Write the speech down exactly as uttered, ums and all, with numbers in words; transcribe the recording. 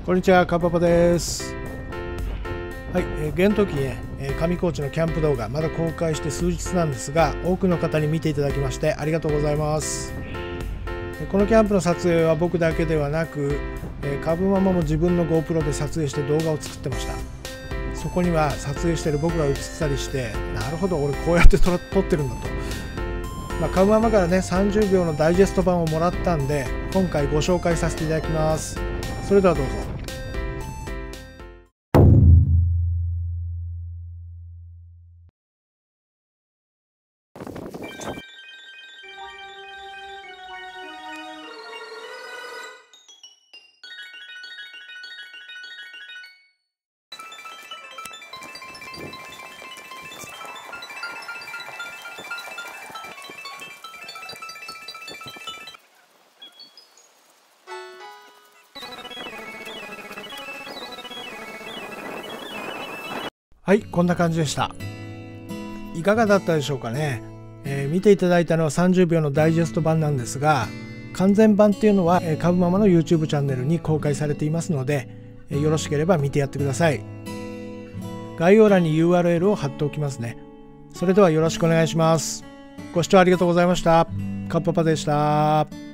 こんにちは、かっぱぱです。はい、えー、現時ね、えー、上高地のキャンプ動画まだ公開して数日なんですが、多くの方に見ていただきましてありがとうございます。このキャンプの撮影は僕だけではなく、えー、かぶママも自分の GoPro で撮影して動画を作ってました。そこには撮影してる僕が映ってたりして、なるほど俺こうやって撮ってるんだと。まあ、かぶママからねさんじゅうびょうのダイジェスト版をもらったんで、今回ご紹介させていただきます。それではどうぞ。はい、こんな感じでした。いかがだったでしょうかね。えー、見ていただいたのはさんじゅうびょうのダイジェスト版なんですが、完全版っていうのは、えー、かぶママの YouTube チャンネルに公開されていますので、えー、よろしければ見てやってください。概要欄に ユーアールエル を貼っておきますね。それではよろしくお願いします。ご視聴ありがとうございました。かっぱぱでした。